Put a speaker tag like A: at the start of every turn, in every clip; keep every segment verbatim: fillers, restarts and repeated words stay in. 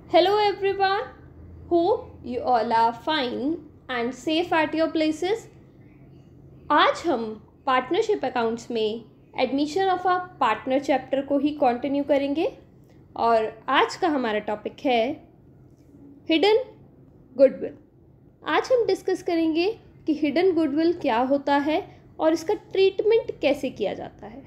A: Hello everyone, hope you all are fine and safe at your places. आज हम partnership accounts में admission of a partner chapter को ही continue करेंगे और आज का हमारा टॉपिक है हिडन गुडविल। आज हम डिस्कस करेंगे कि हिडन गुडविल क्या होता है और इसका ट्रीटमेंट कैसे किया जाता है।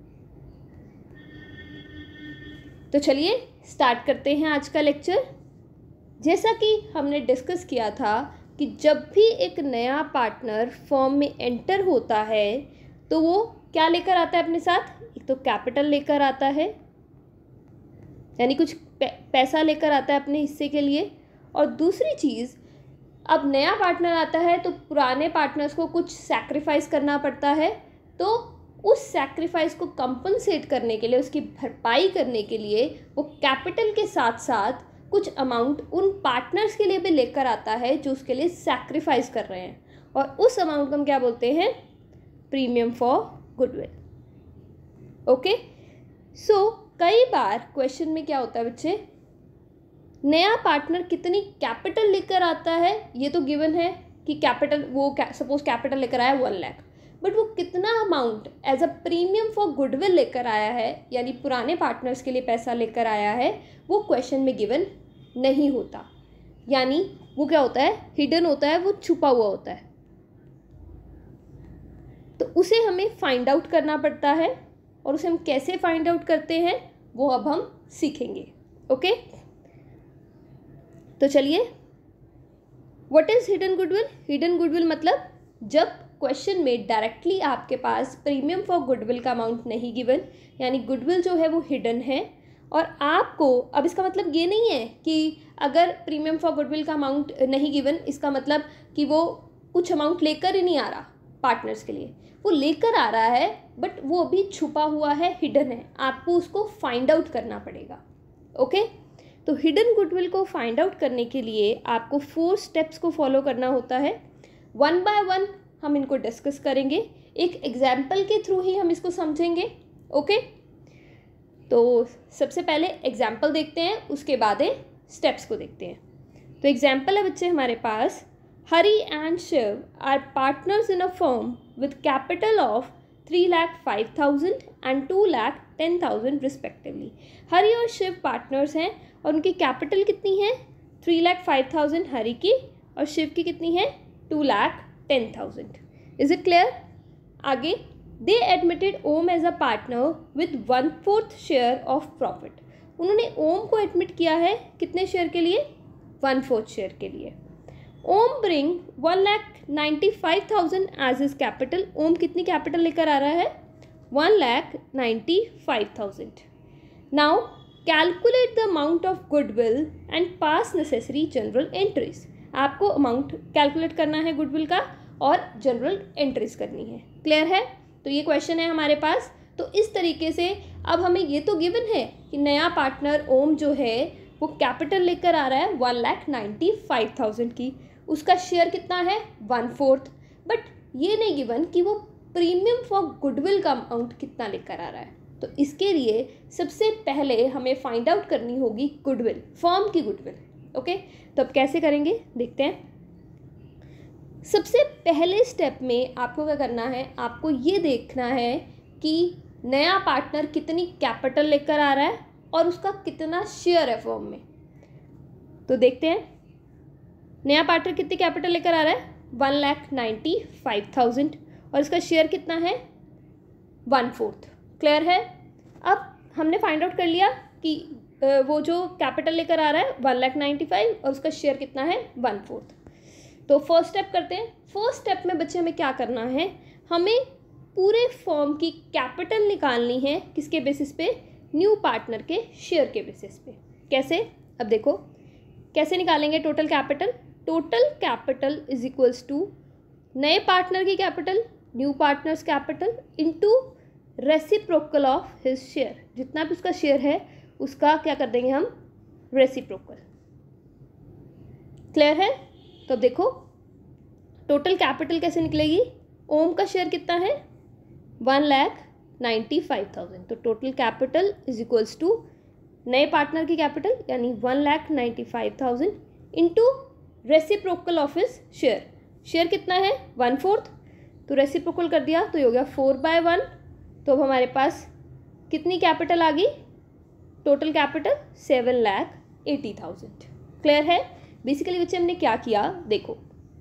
A: तो चलिए स्टार्ट करते हैं आज का लेक्चर। जैसा कि हमने डिस्कस किया था कि जब भी एक नया पार्टनर फर्म में एंटर होता है तो वो क्या लेकर आता है अपने साथ। एक तो कैपिटल लेकर आता है, यानी कुछ पैसा लेकर आता है अपने हिस्से के लिए, और दूसरी चीज़ अब नया पार्टनर आता है तो पुराने पार्टनर्स को कुछ सैक्रिफाइस करना पड़ता है। तो उस सैक्रिफाइस को कंपनसेट करने के लिए, उसकी भरपाई करने के लिए वो कैपिटल के साथ साथ कुछ अमाउंट उन पार्टनर्स के लिए भी लेकर आता है जो उसके लिए सैक्रिफाइस कर रहे हैं, और उस अमाउंट को हम क्या बोलते हैं, premium for goodwill. Okay, so कई बार क्वेश्चन में क्या होता है बच्चे, नया पार्टनर कितनी कैपिटल लेकर आता है ये तो गिवन है कि कैपिटल वो सपोज कैपिटल लेकर आया वन लाख, बट वो कितना amount as a premium for goodwill लेकर आया है, यानी पुराने पार्टनर्स के लिए पैसा लेकर आया है, वो क्वेश्चन में गिवन नहीं होता। यानी वो क्या होता है, हिडन होता है, वो छुपा हुआ होता है। तो उसे हमें फाइंड आउट करना पड़ता है, और उसे हम कैसे फाइंड आउट करते हैं वो अब हम सीखेंगे। ओके, तो चलिए, what is hidden goodwill. Hidden goodwill मतलब जब क्वेश्चन में डायरेक्टली आपके पास प्रीमियम फॉर गुडविल का अमाउंट नहीं गिवन, यानी गुडविल जो है वो हिडन है, और आपको अब इसका मतलब ये नहीं है कि अगर प्रीमियम फॉर गुडविल का अमाउंट नहीं गिवन इसका मतलब कि वो कुछ अमाउंट लेकर ही नहीं आ रहा पार्टनर्स के लिए। वो लेकर आ रहा है बट वो अभी छुपा हुआ है, हिडन है, आपको उसको फाइंड आउट करना पड़ेगा। ओके, तो हिडन गुडविल को फाइंड आउट करने के लिए आपको फोर स्टेप्स को फॉलो करना होता है। वन बाय वन हम इनको डिस्कस करेंगे, एक एग्जाम्पल के थ्रू ही हम इसको समझेंगे। ओके, तो सबसे पहले एग्जाम्पल देखते हैं, उसके बाद स्टेप्स को देखते हैं। तो एग्जाम्पल है बच्चे हमारे पास, Hari and Shiv are partners in a firm with capital of three lakh five thousand and two lakh ten thousand respectively. Hari और शिव पार्टनर्स हैं और उनकी कैपिटल कितनी है, three lakh five thousand Hari की, और शिव की कितनी है, two lakh ten thousand. Is it clear. आगे, they admitted Om as a partner with one fourth share of profit. उन्होंने ओम को एडमिट किया है कितने शेयर के लिए, वन फोर्थ शेयर के लिए। Om bring one lakh ninety five thousand as is capital. Om कितनी कैपिटल लेकर आ रहा है, one lakh ninety five thousand. Now calculate the amount of goodwill and pass necessary journal entries. आपको अमाउंट कैलकुलेट करना है गुडविल का और जनरल एंट्रीज करनी है। क्लियर है। तो ये क्वेश्चन है हमारे पास। तो इस तरीके से अब हमें ये तो गिवन है कि नया पार्टनर ओम जो है वो कैपिटल लेकर आ रहा है one lakh ninety five thousand की, उसका शेयर कितना है, वन फोर्थ, बट ये नहीं गिवन कि वो प्रीमियम फॉर गुडविल का अमाउंट कितना लेकर आ रहा है। तो इसके लिए सबसे पहले हमें फाइंड आउट करनी होगी गुडविल, फर्म की गुडविल। ओके, तो अब कैसे करेंगे देखते हैं। सबसे पहले स्टेप में आपको क्या करना है, आपको ये देखना है कि नया पार्टनर कितनी कैपिटल लेकर आ रहा है और उसका कितना शेयर है फर्म में। तो देखते हैं, नया पार्टनर कितनी कैपिटल लेकर आ रहा है, one lakh ninety five thousand, और इसका शेयर कितना है, वन फोर्थ। क्लियर है। अब हमने फाइंड आउट कर लिया कि वो जो कैपिटल लेकर आ रहा है वन लाख नाइन्टी फाइव और उसका शेयर कितना है, वन फोर्थ। तो फर्स्ट स्टेप करते हैं। फर्स्ट स्टेप में बच्चे हमें क्या करना है, हमें पूरे फर्म की कैपिटल निकालनी है, किसके बेसिस पे, न्यू पार्टनर के शेयर के बेसिस पे। कैसे, अब देखो कैसे निकालेंगे total capital. Total capital is equals to नए पार्टनर की capital, new partners capital, into reciprocal of his share. जितना भी उसका शेयर है उसका क्या कर देंगे हम, रेसिप्रोकल। क्लियर है। तो देखो टोटल कैपिटल कैसे निकलेगी, ओम का शेयर कितना है, one lakh ninety five thousand, तो total capital is equals to नए पार्टनर की कैपिटल यानी one lakh ninety five thousand into reciprocal of his share. Share कितना है? वन फोर्थ, तो रेसिप्रोकल कर दिया तो ये हो गया फोर बाय वन। तो अब हमारे पास कितनी कैपिटल आ गई? Total capital seven lakh eighty thousand. Clear है? बेसिकली बच्चे हमने क्या किया, देखो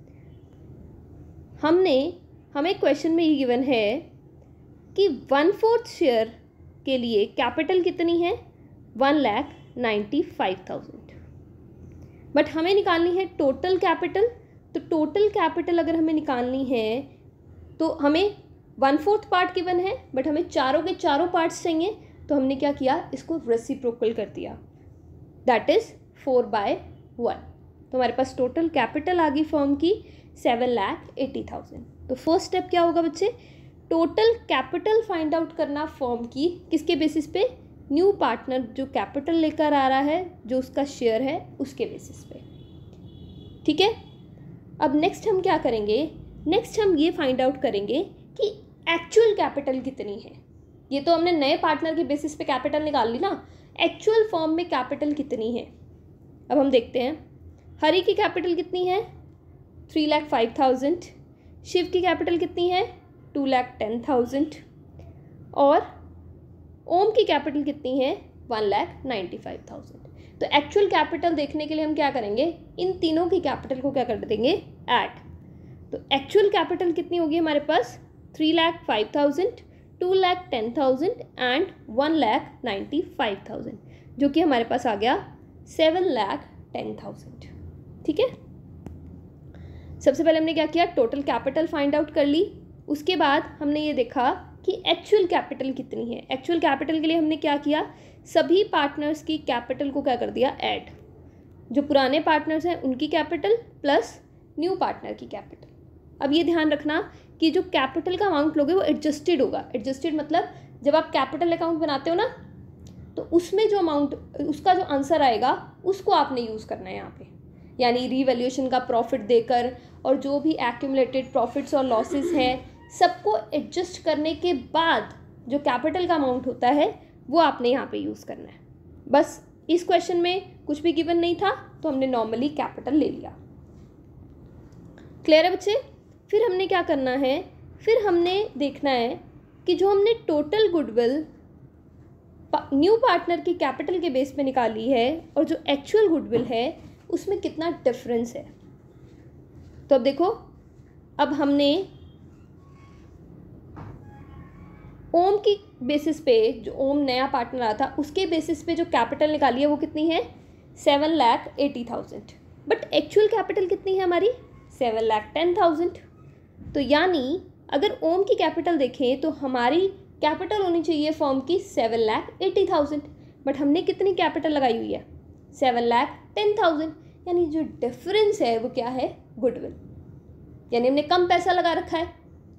A: हमने हमें क्वेश्चन में ये गिवन है कि वन फोर्थ शेयर के लिए कैपिटल कितनी है? One lakh ninety five thousand. But हमें निकालनी है टोटल कैपिटल। तो टोटल कैपिटल अगर हमें निकालनी है तो हमें वन फोर्थ पार्ट गिवन है, बट हमें चारों के चारों पार्ट्स चाहिए। तो हमने क्या किया, इसको रेसिप्रोकल कर दिया, that is four by one. तो हमारे पास टोटल कैपिटल आ गई फर्म की सेवन लाख एटी थाउजेंड। तो फर्स्ट स्टेप क्या होगा बच्चे? टोटल कैपिटल फाइंड आउट करना फर्म की, किसके बेसिस पे? न्यू पार्टनर जो कैपिटल लेकर आ रहा है, जो उसका शेयर है, उसके बेसिस पे। ठीक है, अब नेक्स्ट हम क्या करेंगे? नेक्स्ट हम ये फाइंड आउट करेंगे कि एक्चुअल कैपिटल कितनी है। ये तो हमने नए पार्टनर के बेसिस पे कैपिटल निकाल ली ना, एक्चुअल फर्म में कैपिटल कितनी है। अब हम देखते हैं, हरी की कैपिटल कितनी है? Three lakh five thousand. Shiv की कैपिटल कितनी है? Two lakh ten thousand. और ओम की कैपिटल कितनी है? One lakh ninety five thousand. तो एक्चुअल कैपिटल देखने के लिए हम क्या करेंगे? इन तीनों की कैपिटल को क्या कर देंगे? ऐड। तो एक्चुअल कैपिटल कितनी होगी हमारे पास? Three lakh five thousand, two lakh ten thousand and one lakh ninety five thousand, जो कि हमारे पास आ गया सेवन लाख टेन थाउजेंड। ठीक है, सबसे पहले हमने क्या किया? टोटल कैपिटल फाइंड आउट कर ली। उसके बाद हमने ये देखा कि एक्चुअल कैपिटल कितनी है। एक्चुअल कैपिटल के लिए हमने क्या किया? सभी पार्टनर्स की कैपिटल को क्या कर दिया? ऐड। जो पुराने पार्टनर्स हैं उनकी कैपिटल प्लस न्यू पार्टनर की कैपिटल। अब ये ध्यान रखना कि जो कैपिटल का अमाउंट लोगे वो एडजस्टेड होगा। एडजस्टेड मतलब जब आप कैपिटल अकाउंट बनाते हो ना, तो उसमें जो अमाउंट, उसका जो आंसर आएगा उसको आपने यूज़ करना है यहाँ पे। यानी रीवैल्यूएशन का प्रॉफिट देकर और जो भी एक्यूमुलेटेड प्रॉफिट्स और लॉसेस हैं सबको एडजस्ट करने के बाद जो कैपिटल का अमाउंट होता है वो आपने यहाँ पे यूज़ करना है। बस इस क्वेश्चन में कुछ भी गिवन नहीं था तो हमने नॉर्मली कैपिटल ले लिया। क्लियर है बच्चे? फिर हमने क्या करना है? फिर हमने देखना है कि जो हमने टोटल गुडविल न्यू पार्टनर की कैपिटल के बेस पे निकाली है और जो एक्चुअल गुडविल है उसमें कितना डिफरेंस है। तो अब देखो, अब हमने ओम की बेसिस पे, जो ओम नया पार्टनर आया था उसके बेसिस पे जो कैपिटल निकाली है वो कितनी है? Seven lakh eighty thousand. But actual capital कितनी है हमारी? Seven lakh ten thousand. तो यानी अगर ओम की कैपिटल देखें तो हमारी कैपिटल होनी चाहिए फर्म की seven lakh eighty thousand, but हमने कितनी कैपिटल लगाई हुई है? Seven lakh ten thousand. यानी जो डिफरेंस है वो क्या है? गुडविल। यानी हमने कम पैसा लगा रखा है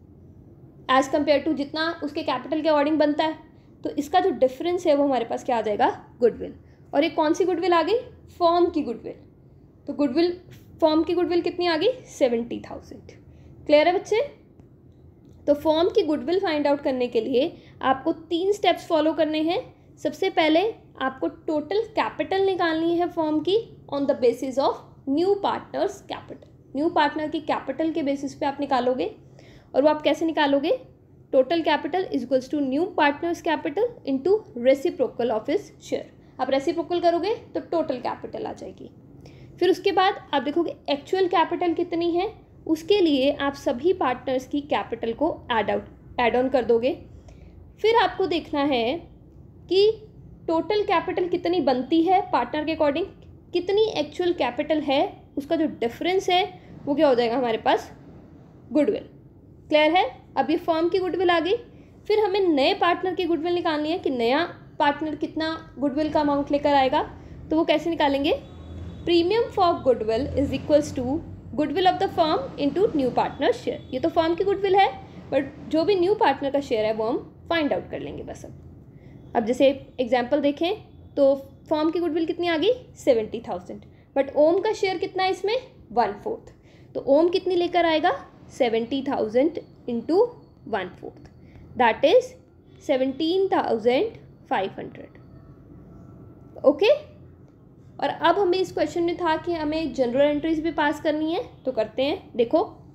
A: एज कम्पेयर टू जितना उसके कैपिटल के अकॉर्डिंग बनता है। तो इसका जो डिफरेंस है वो हमारे पास क्या आ जाएगा? गुडविल। और ये कौन सी गुडविल आ गई? फर्म की गुडविल। तो गुडविल, फर्म की गुडविल कितनी आ गई? Seventy thousand. क्लियर है बच्चे? तो फर्म की गुडविल फाइंड आउट करने के लिए आपको तीन स्टेप्स फॉलो करने हैं। सबसे पहले आपको टोटल कैपिटल निकालनी है फर्म की on the basis of new partners capital. New partner की कैपिटल के बेसिस पे आप निकालोगे। और वो आप कैसे निकालोगे? Total capital is equals to new partners capital into reciprocal of his share. आप रेसिप्रोकल करोगे तो टोटल कैपिटल आ जाएगी। फिर उसके बाद आप देखोगे एक्चुअल कैपिटल कितनी है, उसके लिए आप सभी पार्टनर्स की कैपिटल को ऐड आउट ऐड ऑन कर दोगे। फिर आपको देखना है कि टोटल कैपिटल कितनी बनती है पार्टनर के अकॉर्डिंग, कितनी एक्चुअल कैपिटल है, उसका जो डिफरेंस है वो क्या हो जाएगा हमारे पास? गुडविल। क्लियर है? अब ये फर्म की गुडविल आ गई। फिर हमें नए पार्टनर की गुडविल निकालनी है कि नया पार्टनर कितना गुडविल का अमाउंट लेकर आएगा। तो वो कैसे निकालेंगे? Premium for goodwill is equals to goodwill of the firm into new partner share. ये तो फर्म की गुडविल है, बट जो भी न्यू पार्टनर का शेयर है वो हम फाइंड आउट कर लेंगे बस। अब अब जैसे एग्जाम्पल देखें तो फर्म की गुडविल कितनी आ गई? Seventy thousand. बट ओम का शेयर कितना है इसमें? One fourth. तो ओम कितनी लेकर आएगा? Seventy thousand into one fourth, that is seventeen thousand five hundred. Okay. और अब हमें इस क्वेश्चन में था कि हमें जनरल एंट्रीज भी पास करनी है, तो करते हैं। देखो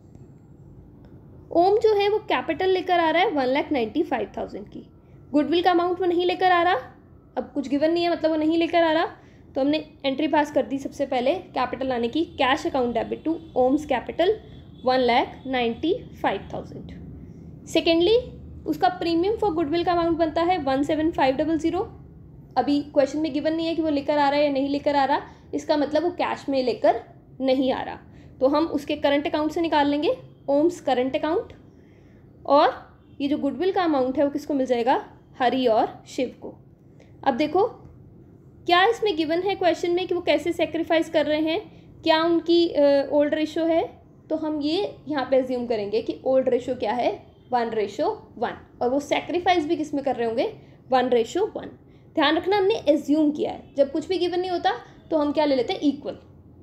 A: ओम जो है वो कैपिटल लेकर आ रहा है one lakh ninety five thousand की, गुडविल का अमाउंट वो नहीं लेकर आ रहा, अब कुछ गिवन नहीं है मतलब वो नहीं लेकर आ रहा, तो हमने एंट्री पास कर दी सबसे पहले कैपिटल आने की, cash account debit to Om's capital one lakh ninety five thousand. Secondly उसका प्रीमियम फॉर गुडविल का अमाउंट बनता है one seven five double zero. अभी क्वेश्चन में गिवन नहीं है कि वो लेकर आ रहा है या नहीं लेकर आ रहा, इसका मतलब वो कैश में लेकर नहीं आ रहा, तो हम उसके करंट अकाउंट से निकाल लेंगे ओम्स करंट अकाउंट, और ये जो गुडविल का अमाउंट है वो किसको मिल जाएगा, हरि और शिव को। अब देखो क्या इसमें गिवन है क्वेश्चन में कि वो कैसे सेक्रीफाइस कर रहे हैं, क्या उनकी ओल्ड रेशो है, तो हम ये यहाँ पे एज्यूम करेंगे कि ओल्ड रेशो क्या है, वन रेशो वन, और वो सेक्रीफाइस भी किस में कर रहे होंगे, वन रेशो वन। ध्यान रखना हमने एज्यूम किया है, जब कुछ भी गिवन नहीं होता तो हम क्या ले लेते हैं, इक्वल।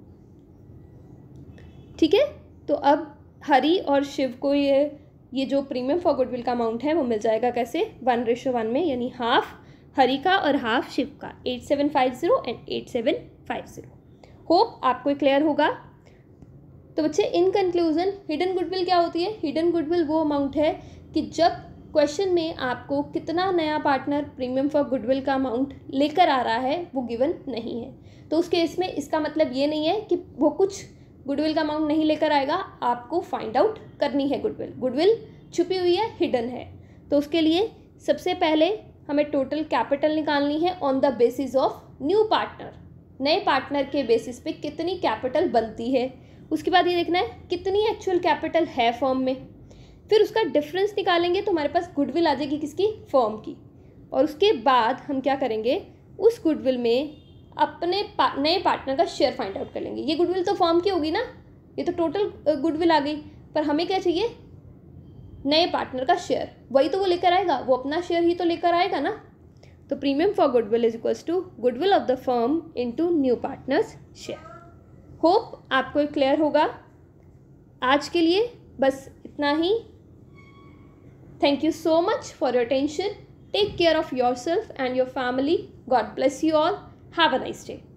A: ठीक है, तो अब हरि और शिव को ये ये जो प्रीमियम फॉर गुडविल का अमाउंट है वो मिल जाएगा कैसे, वन रेशो वन में, यानी हाफ हरि का और हाफ शिव का, eight seven five zero and eight seven five zero. Hope आपको क्लियर होगा। तो बच्चे इन कंक्लूजन हिडन गुडविल क्या होती है, हिडन गुडविल वो अमाउंट है कि जब क्वेश्चन में आपको कितना नया पार्टनर प्रीमियम फॉर गुडविल का अमाउंट लेकर आ रहा है वो गिवन नहीं है, तो उस केस में इसका मतलब ये नहीं है कि वो कुछ गुडविल का अमाउंट नहीं लेकर आएगा, आपको फाइंड आउट करनी है गुडविल। गुडविल छुपी हुई है, हिडन है, तो उसके लिए सबसे पहले हमें टोटल कैपिटल निकालनी है on the basis of new partner, नए पार्टनर के बेसिस पे कितनी कैपिटल बनती है। उसके बाद ये देखना है कितनी एक्चुअल कैपिटल है फर्म में, फिर उसका डिफरेंस निकालेंगे तो हमारे पास गुडविल आ जाएगी किसकी, फर्म की। और उसके बाद हम क्या करेंगे, उस गुडविल में अपने पा, नए पार्टनर का शेयर फाइंड आउट कर लेंगे। ये गुडविल तो फर्म की होगी ना, ये तो टोटल गुडविल आ गई, पर हमें क्या चाहिए, नए पार्टनर का शेयर, वही तो वो लेकर आएगा, वो अपना शेयर ही तो लेकर आएगा ना। तो premium for goodwill is equals to goodwill of the firm into new partners share. Hope आपको क्लियर होगा। आज के लिए बस इतना ही। Thank you so much for your attention. Take care of your self and your family. God bless you all. Have a nice day.